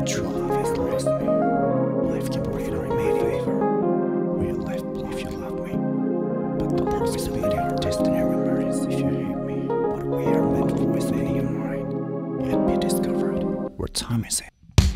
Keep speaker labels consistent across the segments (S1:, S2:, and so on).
S1: True love is the recipe. Life can breathe or made favor. Real life if you love me. But the love is a our destiny remembers if you hate me. What we are meant for is in your mind. Yet be discovered. What time is it?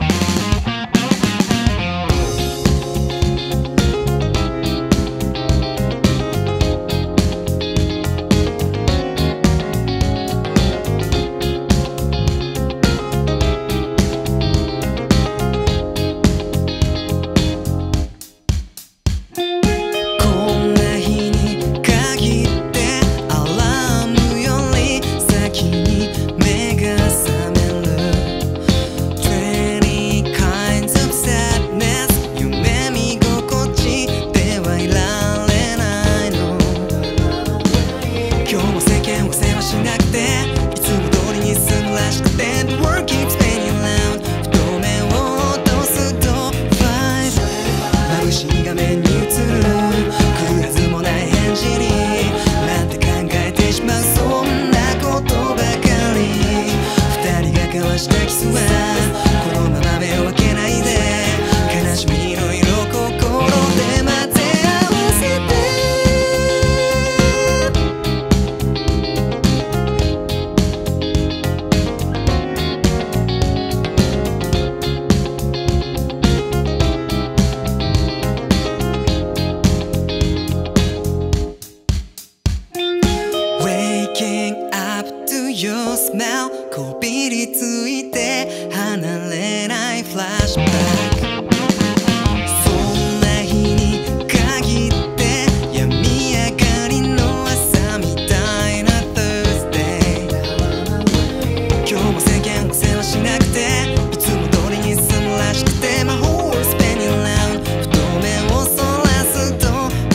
S2: Your smell こびりついて離れないフラッシュバックそんな日に限って病み上がりの朝みたいな Thursday 今日も世間の世話しなくていつも通りに済むらしくて My whole world spinning around ふと目をそらすと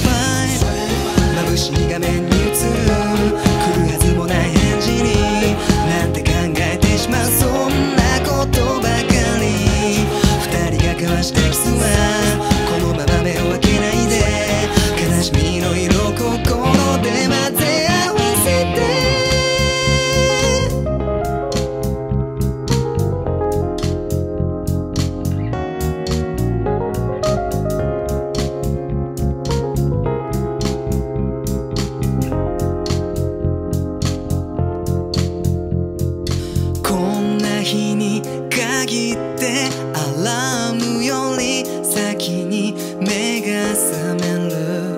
S2: Fine 眩しい画面に映る来るはずもない返事になんて考えてしまうそんなことばかり二人が交わしたキスはこのまま目を開けないで悲しみの色心で混ぜ合わせて日に限ってアラームより先に目が覚める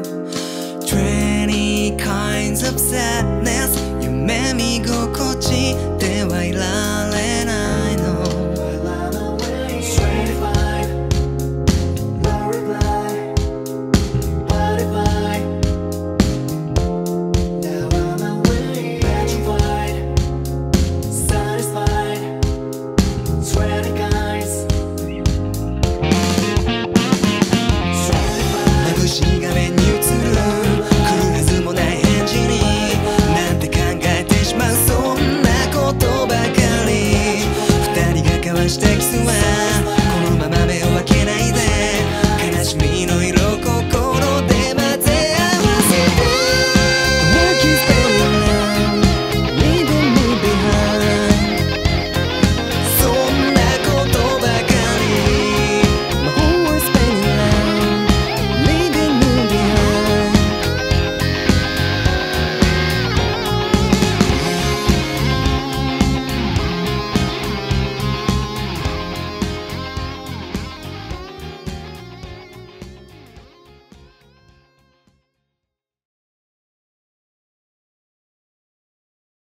S2: 20 kinds of sadness 夢見心地ではいられないの Stratified No reply What if I Now I'm away Petrified Satisfied 20 guys 眩しい画面に映る来るはずもない返事になんて考えてしまうそんなことばかり二人が交わしたキス